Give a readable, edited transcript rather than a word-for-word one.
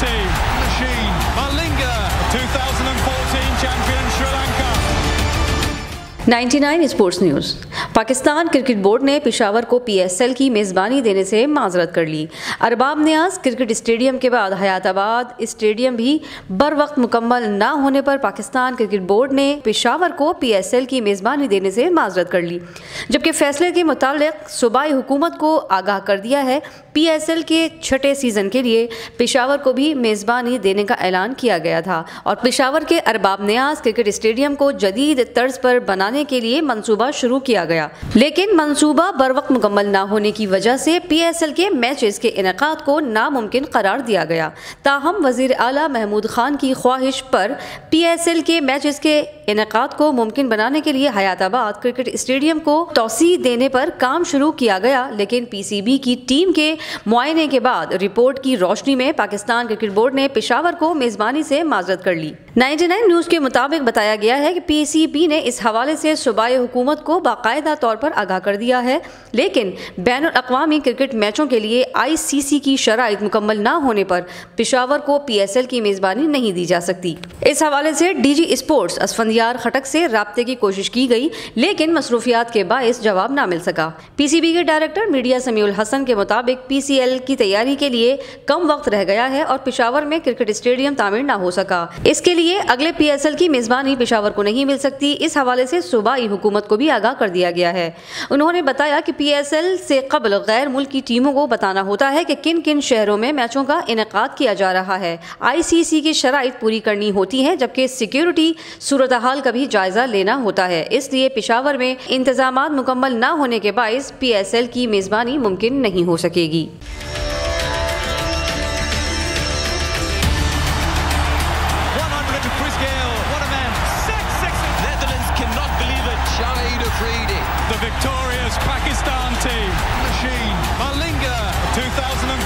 team. Machine. Malinga, 2014 champion Sri Lanka. 99 sports news. Pakistan cricket board ने पेशावर को PSL की मेज़बानी देने से माजरत कर ली। अरबाब नियाज क्रिकेट स्टेडियम के बाद हयाताबाद स्टेडियम भी बर वक्त मुकम्मल न होने पर पाकिस्तान क्रिकेट बोर्ड ने पेशावर को PSL की मेज़बानी देने से माजरत कर ली, जबकि फैसले के मुताबिक सूबाई हुकूमत को आगाह कर दिया है। PSL के छठे सीज़न के लिए पेशावर को भी मेज़बानी देने का ऐलान किया गया था और पेशावर के अरबाब नियाज क्रिकेट स्टेडियम को जदीद तर्ज पर बनाने के लिए मंसूबा शुरू किया गया, लेकिन मंसूबा बर वक्त मुकम्मल न होने की वजह से PSL के मैचेस के इनेकाद को नामुमकिन करार दिया गया। ताहम वज़ीर आला महमूद खान की ख्वाहिश पर PSL के मैचेस के इनेकाद को मुमकिन बनाने के लिए हयाताबाद क्रिकेट स्टेडियम को तौसी देने पर काम शुरू किया गया, लेकिन PCB की टीम के मुआयने के बाद रिपोर्ट की रोशनी में पाकिस्तान क्रिकेट बोर्ड ने पेशावर को मेज़बानी से माजरत कर ली। 99 न्यूज़ के मुताबिक बताया गया है कि PCB ने इस हवाले से सूबाई हुकूमत को बाकायदा तौर पर आगाह कर दिया है, लेकिन बैनुल अक़वामी क्रिकेट मैचों के लिए ICC की शराइत मुकम्मल न होने पर पेशावर को PSL की मेज़बानी नहीं दी जा सकती। इस हवाले से DG स्पोर्ट्स असफंदियार खटक से राब्ते की कोशिश की गई, लेकिन मसरूफियात के बाइस जवाब ना मिल सका। PCB के डायरेक्टर मीडिया समीउल हसन के मुताबिक PCL की तैयारी के लिए कम वक्त रह गया है और पेशावर में क्रिकेट स्टेडियम तामीर ना हो सका। इसके लिए अगले PSL की मेज़बानी पेशावर को नहीं मिल सकती। इस हवाले से सूबाई हुकूमत को भी आगाह कर दिया गया है। उन्होंने बताया कि PSL से कबल गैर मुल्की टीमों को बताना होता है कि किन किन शहरों में मैचों का इनेकाद किया जा रहा है। ICC की शराइत पूरी करनी होती है, जबकि सिक्योरिटी सूरत हाल का भी जायजा लेना होता है। इसलिए पेशावर में इंतजामात मुकम्मल न होने के बाइस PSL की मेज़बानी मुमकिन नहीं हो सकेगी। The victorious Pakistan team. Machine. Malinga, 2014